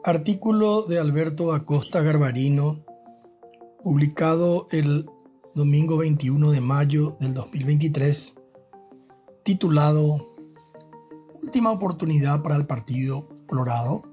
Artículo de Alberto Acosta Garbarino, publicado el domingo 21 de mayo del 2023, titulado Última oportunidad para el Partido Colorado.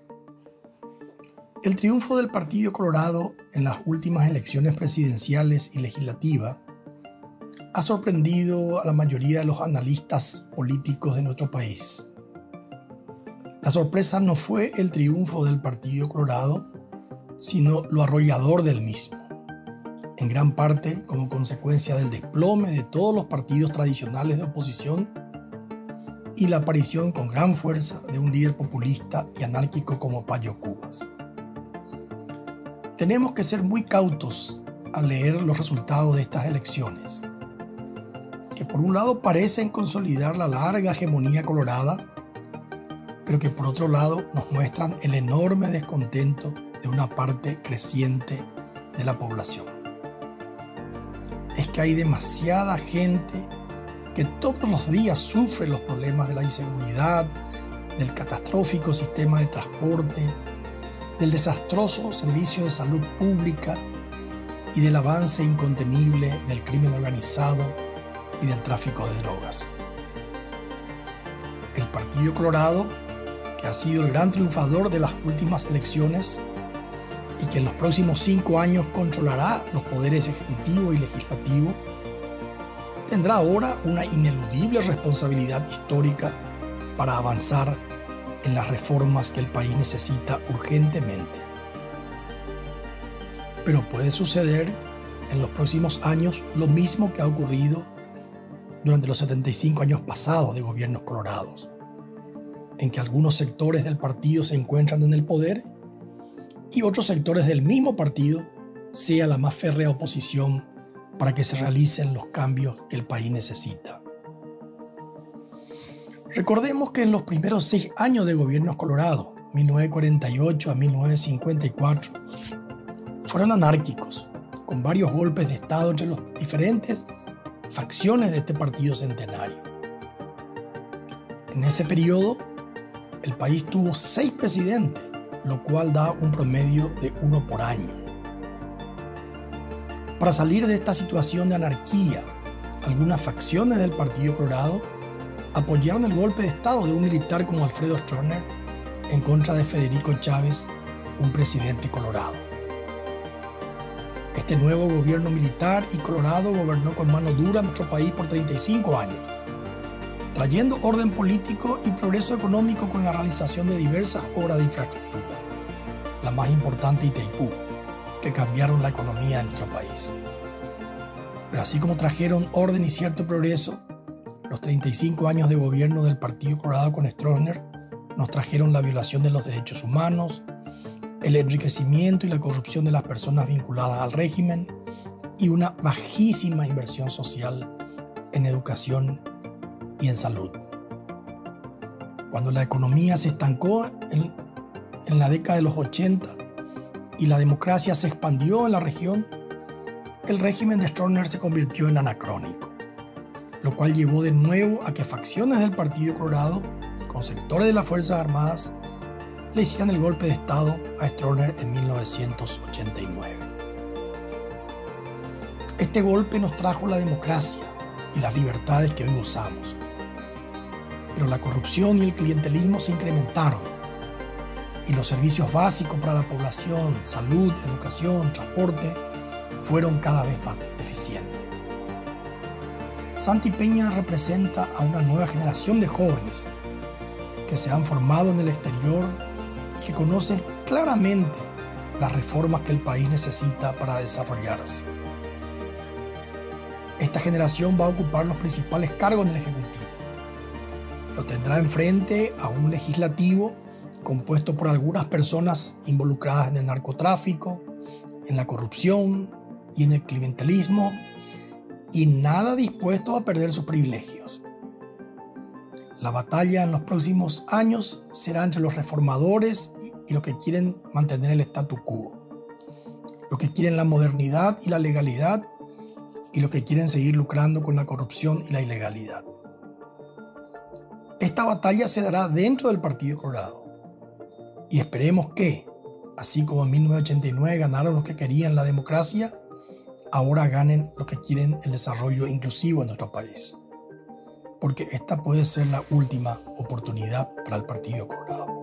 El triunfo del Partido Colorado en las últimas elecciones presidenciales y legislativas ha sorprendido a la mayoría de los analistas políticos de nuestro país. La sorpresa no fue el triunfo del Partido Colorado, sino lo arrollador del mismo, en gran parte como consecuencia del desplome de todos los partidos tradicionales de oposición y la aparición con gran fuerza de un líder populista y anárquico como Payo Cubas. Tenemos que ser muy cautos al leer los resultados de estas elecciones, que por un lado parecen consolidar la larga hegemonía colorada, pero que por otro lado nos muestran el enorme descontento de una parte creciente de la población. Es que hay demasiada gente que todos los días sufre los problemas de la inseguridad, del catastrófico sistema de transporte, del desastroso servicio de salud pública y del avance incontenible del crimen organizado y del tráfico de drogas. El Partido Colorado, que ha sido el gran triunfador de las últimas elecciones y que en los próximos 5 años controlará los poderes ejecutivo y legislativo, tendrá ahora una ineludible responsabilidad histórica para avanzar en las reformas que el país necesita urgentemente. Pero puede suceder en los próximos años lo mismo que ha ocurrido durante los 75 años pasados de gobiernos colorados, en que algunos sectores del partido se encuentran en el poder y otros sectores del mismo partido sea la más férrea oposición para que se realicen los cambios que el país necesita. Recordemos que en los primeros 6 años de gobiernos colorados, 1948 a 1954, fueron anárquicos, con varios golpes de Estado entre las diferentes facciones de este partido centenario. En ese periodo, el país tuvo 6 presidentes, lo cual da un promedio de 1 por año. Para salir de esta situación de anarquía, algunas facciones del Partido Colorado apoyaron el golpe de Estado de un militar como Alfredo Stroessner en contra de Federico Chávez, un presidente colorado. Este nuevo gobierno militar y colorado gobernó con mano dura nuestro país por 35 años, trayendo orden político y progreso económico con la realización de diversas obras de infraestructura, la más importante Itaipú, que cambiaron la economía de nuestro país. Pero así como trajeron orden y cierto progreso, los 35 años de gobierno del Partido Colorado con Stroessner nos trajeron la violación de los derechos humanos, el enriquecimiento y la corrupción de las personas vinculadas al régimen y una bajísima inversión social en educación y en salud. Cuando la economía se estancó en la década de los 80 y la democracia se expandió en la región, el régimen de Stroessner se convirtió en anacrónico, lo cual llevó de nuevo a que facciones del Partido Colorado, con sectores de las Fuerzas Armadas, le hicieran el golpe de Estado a Stroessner en 1989. Este golpe nos trajo la democracia y las libertades que hoy gozamos, pero la corrupción y el clientelismo se incrementaron y los servicios básicos para la población, salud, educación, transporte, fueron cada vez más deficientes. Santi Peña representa a una nueva generación de jóvenes que se han formado en el exterior y que conocen claramente las reformas que el país necesita para desarrollarse. Esta generación va a ocupar los principales cargos del Ejecutivo. Lo tendrá enfrente a un legislativo compuesto por algunas personas involucradas en el narcotráfico, en la corrupción y en el clientelismo, y nada dispuestos a perder sus privilegios. La batalla en los próximos años será entre los reformadores y los que quieren mantener el statu quo, los que quieren la modernidad y la legalidad y los que quieren seguir lucrando con la corrupción y la ilegalidad. Esta batalla se dará dentro del Partido Colorado Y esperemos que, así como en 1989 ganaron los que querían la democracia, ahora ganen los que quieren el desarrollo inclusivo en nuestro país. Porque esta puede ser la última oportunidad para el Partido Colorado.